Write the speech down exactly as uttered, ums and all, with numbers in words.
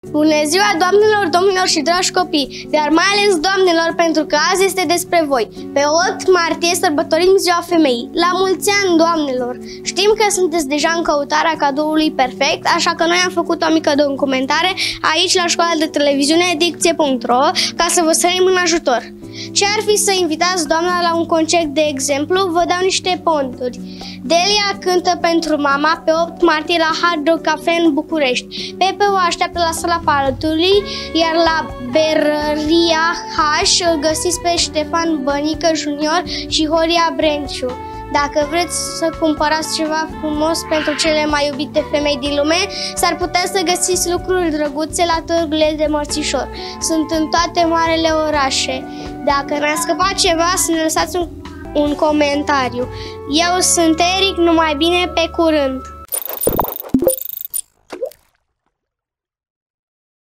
Bună ziua, doamnelor, domnilor și dragi copii, dar mai ales doamnelor, pentru că azi este despre voi. Pe opt martie sărbătorim Ziua Femeii. La mulți ani, doamnelor! Știm că sunteți deja în căutarea cadoului perfect, așa că noi am făcut o mică documentare aici la școala de televiziune dicție punct ro ca să vă sărim în ajutor. Ce ar fi să invitați doamna la un concert, de exemplu? Vă dau niște ponturi. Delia cântă pentru mama pe opt martie la Hard Rock Cafe în București. Pepe o așteaptă la Sala Palatului, iar la Berăria H îl găsiți pe Ștefan Bănică Junior și Horia Brenciu. Dacă vreți să cumpărați ceva frumos pentru cele mai iubite femei din lume, s-ar putea să găsiți lucruri drăguțe la târgurile de mărțișor. Sunt în toate marele orașe. Dacă ne-a scăpat ceva, să ne lăsați un, un comentariu. Eu sunt Eric, numai bine, pe curând!